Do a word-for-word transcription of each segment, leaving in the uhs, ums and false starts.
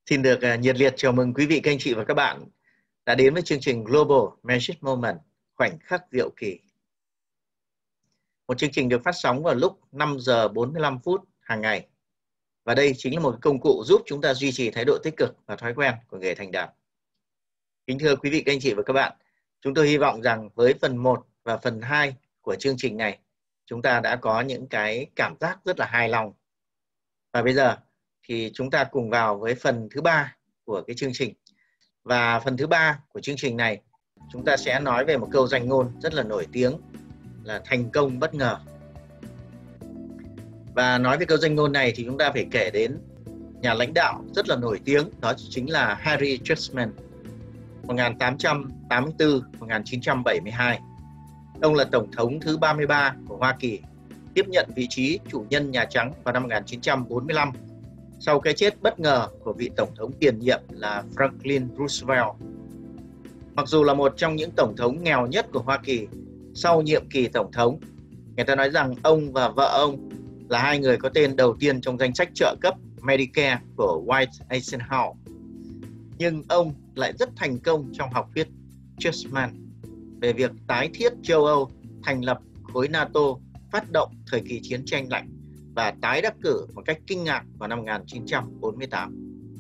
Xin được uh, nhiệt liệt chào mừng quý vị, các anh chị và các bạn đã đến với chương trình Global Magic Moment, khoảnh khắc diệu kỳ. Một chương trình được phát sóng vào lúc năm giờ bốn mươi lăm phút hàng ngày. Và đây chính là một công cụ giúp chúng ta duy trì thái độ tích cực và thói quen của người thành đạt. Kính thưa quý vị, các anh chị và các bạn, chúng tôi hy vọng rằng với phần một và phần hai của chương trình này, chúng ta đã có những cái cảm giác rất là hài lòng. Và bây giờ thì chúng ta cùng vào với phần thứ ba của cái chương trình. Và phần thứ ba của chương trình này, chúng ta sẽ nói về một câu danh ngôn rất là nổi tiếng là thành công bất ngờ. Và nói về câu danh ngôn này thì chúng ta phải kể đến nhà lãnh đạo rất là nổi tiếng, đó chính là Harry Truman, một nghìn tám trăm tám mươi tư đến một nghìn chín trăm bảy mươi hai. Ông là Tổng thống thứ ba mươi ba của Hoa Kỳ, tiếp nhận vị trí chủ nhân Nhà Trắng vào năm một nghìn chín trăm bốn mươi lăm, sau cái chết bất ngờ của vị Tổng thống tiền nhiệm là Franklin Roosevelt. Mặc dù là một trong những Tổng thống nghèo nhất của Hoa Kỳ, sau nhiệm kỳ Tổng thống, người ta nói rằng ông và vợ ông là hai người có tên đầu tiên trong danh sách trợ cấp Medicare của White Eisenhower. Nhưng ông lại rất thành công trong học thuyết Truman về việc tái thiết châu Âu, thành lập khối NATO, phát động thời kỳ chiến tranh lạnh và tái đắc cử một cách kinh ngạc vào năm một nghìn chín trăm bốn mươi tám.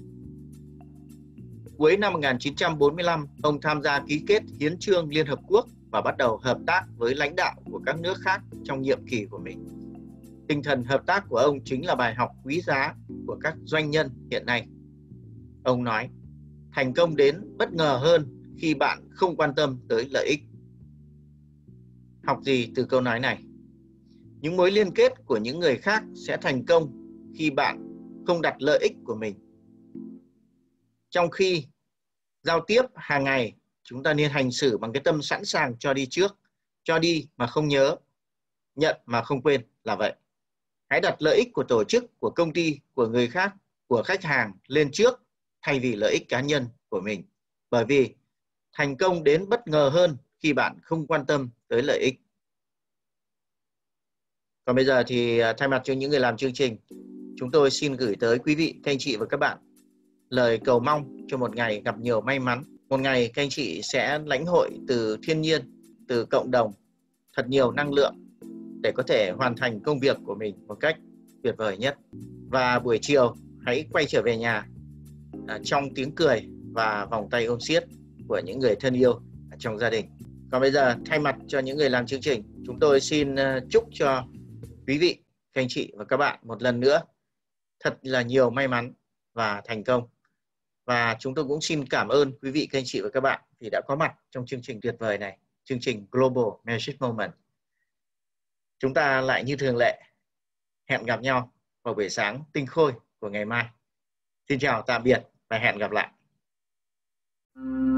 Cuối năm một nghìn chín trăm bốn mươi lăm, ông tham gia ký kết Hiến chương Liên Hợp Quốc và bắt đầu hợp tác với lãnh đạo của các nước khác trong nhiệm kỳ của mình. Tinh thần hợp tác của ông chính là bài học quý giá của các doanh nhân hiện nay. Ông nói, thành công đến bất ngờ hơn khi bạn không quan tâm tới lợi ích. Học gì từ câu nói này? Những mối liên kết của những người khác sẽ thành công khi bạn không đặt lợi ích của mình. Trong khi giao tiếp hàng ngày, chúng ta nên hành xử bằng cái tâm sẵn sàng cho đi trước, cho đi mà không nhớ, nhận mà không quên là vậy. Hãy đặt lợi ích của tổ chức, của công ty, của người khác, của khách hàng lên trước thay vì lợi ích cá nhân của mình. Bởi vì thành công đến bất ngờ hơn khi bạn không quan tâm tới lợi ích. Còn bây giờ thì thay mặt cho những người làm chương trình, chúng tôi xin gửi tới quý vị, các anh chị và các bạn lời cầu mong cho một ngày gặp nhiều may mắn. Một ngày các anh chị sẽ lãnh hội từ thiên nhiên, từ cộng đồng thật nhiều năng lượng để có thể hoàn thành công việc của mình một cách tuyệt vời nhất. Và buổi chiều hãy quay trở về nhà trong tiếng cười và vòng tay ôm siết của những người thân yêu trong gia đình. Còn bây giờ thay mặt cho những người làm chương trình, chúng tôi xin chúc cho quý vị, các anh chị và các bạn một lần nữa thật là nhiều may mắn và thành công. Và chúng tôi cũng xin cảm ơn quý vị, các anh chị và các bạn vì đã có mặt trong chương trình tuyệt vời này, chương trình Global Magic Moment. Chúng ta lại như thường lệ hẹn gặp nhau vào buổi sáng tinh khôi của ngày mai. Xin chào tạm biệt và hẹn gặp lại.